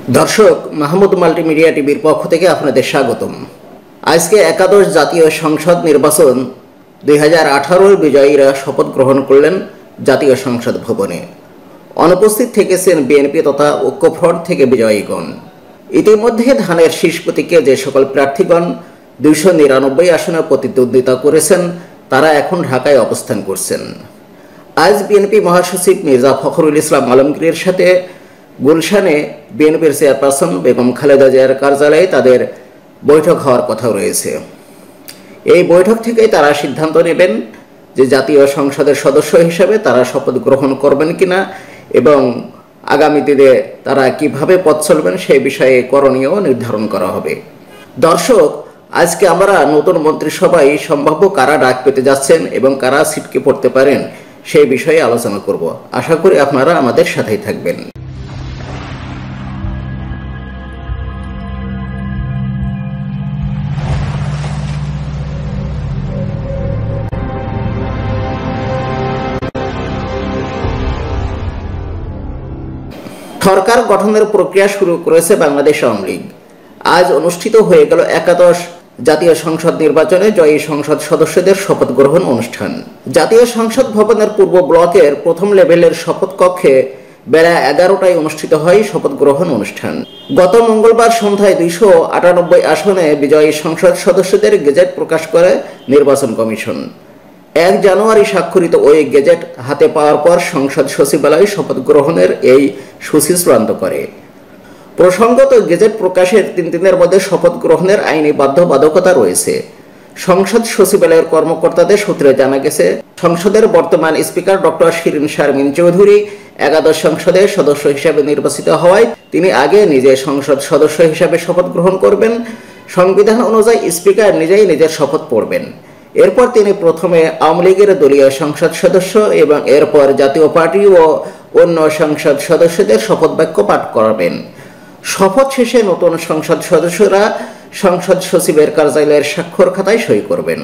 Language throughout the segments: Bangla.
দর্শক, মাহমুদ মাল্টিমিডিয়া টিভির পক্ষ থেকে আপনাদের স্বাগতম। আজকে একাদশ জাতীয় সংসদ নির্বাচন 2018-র বিজয়ীরা শপথ গ্রহণ করলেন জাতীয় সংসদ ভবনে। অনুপস্থিত থেকেছেন বিএনপি তথা ঐক্যফ্রন্ট থেকে বিজয়ীগণ। ইতিমধ্যে ধানের শীষ প্রতীকে যে সকল প্রার্থীগণ 299 আসনে প্রতিদ্বন্দ্বিতা করেছেন তারা এখন ঢাকায় অবস্থান করছেন। আজ বিএনপি মহাসচিব মির্জা ফখরুল ইসলাম আলমগীরের সাথে গুলশানে বিএনপির চেয়ারপারসন বেগম খালেদা জিয়ার কার্যালয়ে তাদের বৈঠক হওয়ার কথা রয়েছে। এই বৈঠক থেকেই তারা সিদ্ধান্ত নেবেন যে জাতীয় সংসদের সদস্য হিসেবে তারা শপথ গ্রহণ করবেন কিনা এবং আগামী দিনে তারা কিভাবে পথ চলবেন সেই বিষয়ে করণীয় নির্ধারণ করা হবে। দর্শক, আজকে আমরা নতুন মন্ত্রিসভায় সম্ভাব্য কারা ডাক পেতে যাচ্ছেন এবং কারা ছিটকে পড়তে পারেন সেই বিষয়ে আলোচনা করব। আশা করি আপনারা আমাদের সাথেই থাকবেন। সরকার গঠনের প্রক্রিয়া শুরু করেছে বাংলাদেশ আওয়ামী লীগ। আজ অনুষ্ঠিত হয়ে গেল একাদশ জাতীয় সংসদ নির্বাচনে জয়ী সংসদ সদস্যদের শপথ গ্রহণ অনুষ্ঠান। জাতীয় সংসদ ভবনের পূর্ব ব্লকের প্রথম লেভেলের শপথ কক্ষে বেলা 11টায় অনুষ্ঠিত হয় শপথ গ্রহণ অনুষ্ঠান। গত মঙ্গলবার সন্ধ্যায় 298 আসনে বিজয়ী সংসদ সদস্যদের গেজেট প্রকাশ করে নির্বাচন কমিশন। 1 জানুয়ারি স্বাক্ষরিত ওই গেজেট হাতে পাওয়ার পর সংসদ সচিবালয় শপথ গ্রহণের এই সূচি চূড়ান্ত করে। প্রসঙ্গত, গেজেট প্রকাশের 3 দিনের মধ্যে শপথ গ্রহণের আইনি বাধ্যবাধকতা রয়েছে। সংসদ সচিবালয়ের কর্মকর্তাদের সূত্রে জানা গেছে, সংসদের বর্তমান স্পিকার ডক্টর শিরিন শারমিন চৌধুরী একাদশ সংসদের সদস্য হিসেবে নির্বাচিত হওয়ায় তিনি আগে নিজে সংসদ সদস্য হিসেবে শপথ গ্রহণ করবেন। সংবিধান অনুযায়ী স্পিকার নিজেই নিজের শপথ পড়বেন। এরপর তিনি প্রথমে আওয়ামী লীগের দলীয় সংসদ সদস্য এবং এরপর জাতীয় পার্টি ও অন্য সংসদ সদস্যদের শপথ বাক্য পাঠ করাবেন। শপথ শেষে নতুন সংসদ সদস্যরা সংসদ সচিবের কার্যালয়ের স্বাক্ষর খাতায় সই করবেন।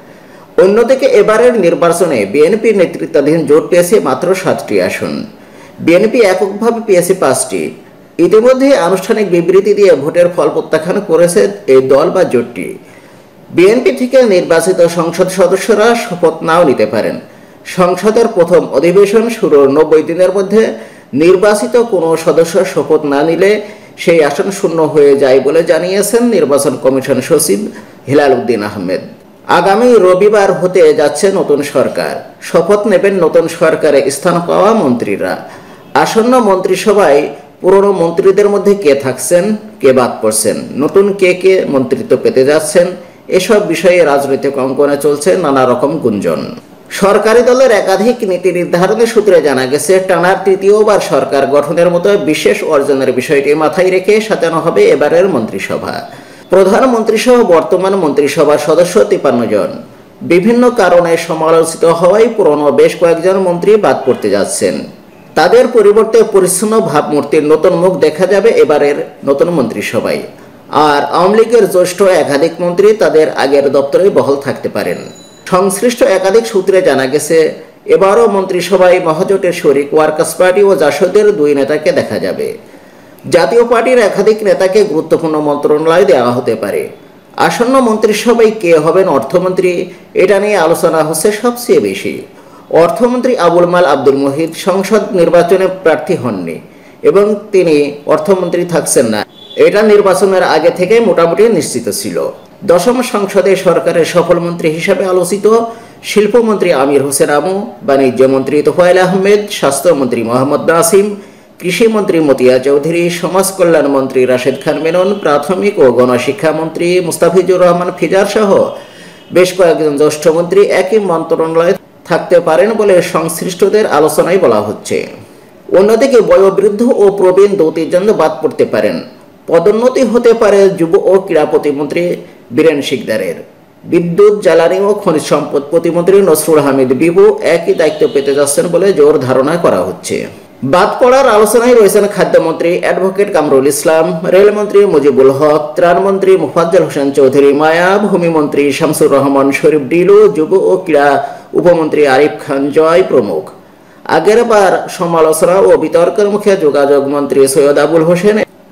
অন্যদিকে এবারের নির্বাচনে বিএনপি নেতৃত্বাধীন জোট পেয়েছে মাত্র 7টি আসন। বিএনপি এককভাবে পেয়েছে 5টি। ইতিমধ্যে আনুষ্ঠানিক বিবৃতি দিয়ে ভোটের ফল প্রত্যাখ্যান করেছে এই দল বা জোটটি। বিএনপি থেকে নির্বাচিত সংসদ সদস্যরা শপথ নাও নিতে পারেন। সংসদের প্রথম অধিবেশন শুরুর 90 দিনের মধ্যে নির্বাচিত কোনো সদস্য শপথ না নিলে সেই আসন শূন্য হয়ে যায় বলে জানিয়েছেন নির্বাচন কমিশন সচিব হিলাল উদ্দিন আহমেদ। আগামী রবিবার হতে যাচ্ছে নতুন সরকার। শপথ নেবেন নতুন সরকারে স্থান পাওয়া মন্ত্রীরা। আসন্ন মন্ত্রিসভায় পুরনো মন্ত্রীদের মধ্যে কে থাকছেন, কে বাদ পড়ছেন, নতুন কে কে মন্ত্রিত্ব পেতে যাচ্ছেন, এসব বিষয়ে রাজনৈতিক অঙ্গনে চলছে নানা রকম গুঞ্জন। সরকারি দলের একাধিক নীতি নির্ধারণের সূত্রে জানা গেছে, টানার তৃতীয়বার সরকার গঠনের মতো বিশেষ অর্জনের বিষয়টি মাথায় রেখে সাজানো হবে এবারের মন্ত্রিসভা। প্রধানমন্ত্রী সহ বর্তমান মন্ত্রিসভার সদস্য 53 জন। বিভিন্ন কারণে সমালোচিত হওয়ায় পুরনো বেশ কয়েকজন মন্ত্রী বাদ পড়তে যাচ্ছেন। তাদের পরিবর্তে পরিচ্ছন্ন ভাবমূর্তির নতুন মুখ দেখা যাবে এবারের নতুন মন্ত্রিসভায়। আর আওয়ামী লীগের জ্যেষ্ঠ একাধিক মন্ত্রী তাদের আগের দপ্তরে বহাল থাকতে পারেন। সংশ্লিষ্ট একাধিক সূত্রে জানা গেছে, এবারও মন্ত্রিসভায় মহাজোটের শরিক ওয়ার্কার্স পার্টি ও জাসদের 2 নেতাকে দেখা যাবে। জাতীয় পার্টির একাধিক নেতাকে গুরুত্বপূর্ণ মন্ত্রণালয় দেওয়া হতে পারে। আসন্ন মন্ত্রিসভায় কে হবেন অর্থমন্ত্রী, এটা নিয়ে আলোচনা হচ্ছে সবচেয়ে বেশি। অর্থমন্ত্রী আবুল মাল আব্দুল মুহিত সংসদ নির্বাচনে প্রার্থী হননি এবং তিনি অর্থমন্ত্রী থাকছেন না, এটা নির্বাচনের আগে থেকে মোটামুটি নিশ্চিত ছিল। দশম সংসদে সরকারের সফল মন্ত্রী হিসেবে আলোচিত শিল্পমন্ত্রী আমির হোসেন আমু, বাণিজ্যমন্ত্রী তোফায়েল আহমেদ, স্বাস্থ্যমন্ত্রী মোহাম্মদ নাসিম, কৃষিমন্ত্রী মতিয়া চৌধুরী, সমাজ কল্যাণ মন্ত্রী রাশেদ খান মেনন, প্রাথমিক ও গণশিক্ষামন্ত্রী মুস্তাফিজুর রহমান ফিজার সহ বেশ কয়েকজন জ্যেষ্ঠ মন্ত্রী একই মন্ত্রণালয়ে থাকতে পারেন বলে সংশ্লিষ্টদের আলোচনায় বলা হচ্ছে। অন্যদিকে বয়োবৃদ্ধ ও প্রবীণ 2-3 জন বাদ পড়তে পারেন। পদোন্নতি হতে পারে যুব ও ক্রীড়া প্রতিমন্ত্রী বীরেন শিকদারের। বিদ্যুৎ, জ্বালানি ও খনিজ সম্পদ প্রতিমন্ত্রী নসরুল হামিদ বিবু একই দায়িত্ব পেতে যাচ্ছেন বলে জোর ধারণা করা হচ্ছে। বাদ পড়ার আলোচনায় রয়েছেন খাদ্যমন্ত্রী অ্যাডভোকেট কামরুল ইসলাম, রেলমন্ত্রী মুজিবুল হক, ত্রাণমন্ত্রী মোফাজ্জল হোসেন চৌধুরী মায়া, ভূমিমন্ত্রী শামসুর রহমান শরীফ ডিলু, যুব ও ক্রীড়া উপমন্ত্রী আরিফ খান জয় প্রমুখ। আগেরবার সমালোচনা ও বিতর্কের মুখে যোগাযোগ মন্ত্রী সৈয়দ আবুল হোসেন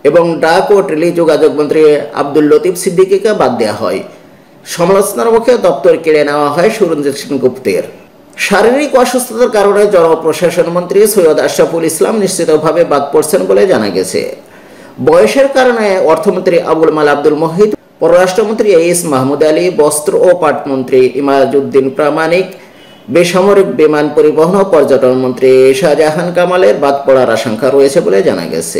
এবং ডাক ও টেলিযোগাযোগ মন্ত্রী আব্দুল লতিফ সিদ্দিকীকে বাদ দেওয়া হয়। সমালোচনার মুখে দপ্তর কেড়ে নেওয়া হয় সুরঞ্জিত সেনগুপ্তের। শারীরিক অসুস্থতার কারণে জনপ্রশাসন মন্ত্রী সৈয়দ আশরাফুল ইসলাম নিশ্চিতভাবে বাদ পড়ছেন বলে জানা গেছে। বয়সের কারণে অর্থমন্ত্রী আবুল মাল আব্দুল মহিদ, পররাষ্ট্রমন্ত্রী এইস মাহমুদ আলী, বস্ত্র ও পাটমন্ত্রী ইমাজউদ্দিন প্রামাণিক, বেসামরিক বিমান পরিবহন ও পর্যটন মন্ত্রী শাহজাহান কামালের বাদ পড়ার আশঙ্কা রয়েছে বলে জানা গেছে।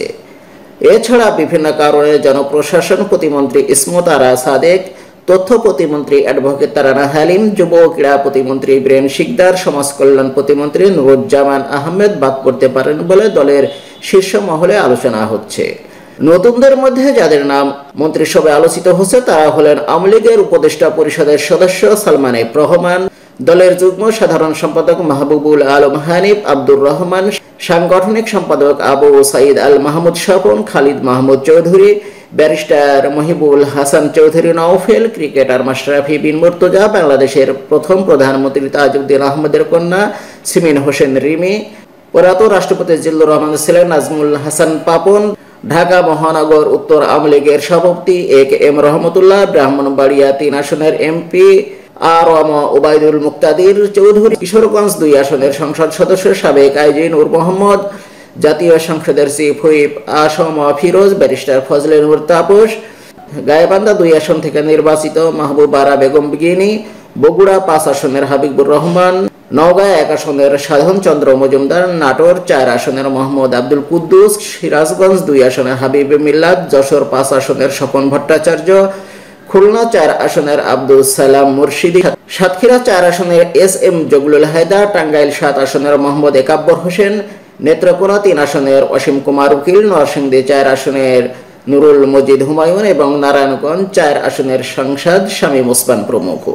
এছাড়া বিভিন্ন কারণে জনপ্রশাসন প্রতিমন্ত্রী ইসমত আরা সাদেক, তথ্য প্রতিমন্ত্রী অ্যাডভোকেট তারানা হালিম, যুব ও ক্রীড়া প্রতিমন্ত্রী বীরেন শিকদার, সমাজ কল্যাণ প্রতিমন্ত্রী নুরুজ্জামান আহমেদ বাদ পড়তে পারেন বলে দলের শীর্ষ মহলে আলোচনা হচ্ছে। নতুনদের মধ্যে যাদের নাম মন্ত্রিসভায় আলোচিত হচ্ছে তারা হলেন আওয়ামী লীগের উপদেষ্টা পরিষদের সদস্য সালমান এফ রহমান, দলের যুগ্ম সাধারণ সম্পাদক মাহবুবুল আলম হানিফ, আব্দুর রহমান, সাংগঠনিক সম্পাদক আবু সাইদ আল মাহমুদ স্বপন, খালিদ মাহমুদ চৌধুরী, ব্যারিস্টার মহিবুল হাসান চৌধুরী নওফেল, ক্রিকেটার মাশরাফি বিন মুর্তজা, বাংলাদেশের প্রথম প্রধানমন্ত্রী তাজউদ্দিন আহমেদের কন্যা সিমিন হোসেন রিমি, প্রয়াত রাষ্ট্রপতি জিল্লুর রহমান ছিলেন নাজমুল হাসান পাপন, ঢাকা মহানগর উত্তর আওয়ামী লীগের সভাপতি এ কে এম রহমতুল্লাহ, ব্রাহ্মণবাড়িয়া 3 আসনের এমপি আরম ওবায়দুল মুক্তাদির চৌধুরী, কিশোরগঞ্জ 2 আসনের সংসদ সদস্য সাবেক আইজি নূর মোহাম্মদ, জাতীয় সংসদের চিফ হুইপ আসম ফিরোজ, ব্যারিস্টার ফজলে নূর তাপস, গাইবান্ধা 2 আসন থেকে নির্বাচিত মাহবুবারা বেগম বিগিনী, বগুড়া 5 আসনের হাবিবুর রহমান, নওগাঁ 1 আসনের সাধন চন্দ্র মজুমদার, নাটোর 4 আসনের মোহাম্মদ আব্দুল কুদ্দুস, সিরাজগঞ্জ 2 আসনের হাবিব মিল্লাত, যশোর 5 আসনের স্বপন ভট্টাচার্য, খুলনা 4 আসনের আব্দুল সালাম মুর্শিদি, সাতক্ষীরা 4 আসনের এস এম জগলুল হায়দার, টাঙ্গাইল 7 আসনের মোহাম্মদ একাব্বর হোসেন, নেত্রকোনা 3 আসনের অসীম কুমার উকিল, নরসিংদী 4 আসনের নুরুল মজিদ হুমায়ুন এবং নারায়ণগঞ্জ 4 আসনের সাংসদ শামীম ওসমান প্রমুখ।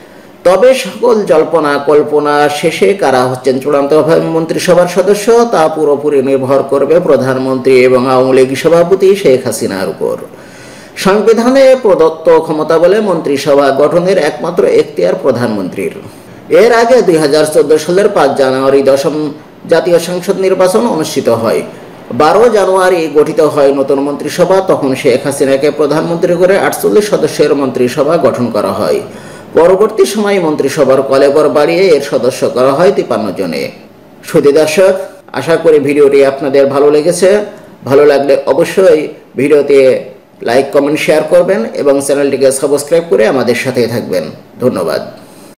তবে সকল জল্পনা কল্পনা শেষে কারা হচ্ছেন চূড়ান্তভাবে মন্ত্রিসভার সদস্য তা পুরোপুরি নির্ভর করবে প্রধানমন্ত্রী এবং আওয়ামী লীগ সভাপতি শেখ হাসিনার উপর। সংবিধানে প্রদত্ত ক্ষমতা বলে মন্ত্রিসভা গঠনের একমাত্র এখতিয়ার প্রধানমন্ত্রীর। এর আগে 2014 সালের 5 জানুয়ারি 10ম জাতীয় সংসদ নির্বাচন অনুষ্ঠিত হয়। 12 জানুয়ারি গঠিত হয় নতুন মন্ত্রিসভা। তখন শেখ হাসিনাকে প্রধানমন্ত্রী করে 48 সদস্যের মন্ত্রিসভা গঠন করা হয়। পরবর্তী সময় মন্ত্রিসভার কলেবর বাড়িয়ে এর সদস্য করা হয় 53 জনে। সুধী দর্শক, আশা করি ভিডিওটি আপনাদের ভালো লেগেছে। ভালো লাগলে অবশ্যই ভিডিওতে লাইক, কমেন্ট, শেয়ার করবেন এবং চ্যানেলটিকে সাবস্ক্রাইব করে আমাদের সাথে থাকবেন। ধন্যবাদ।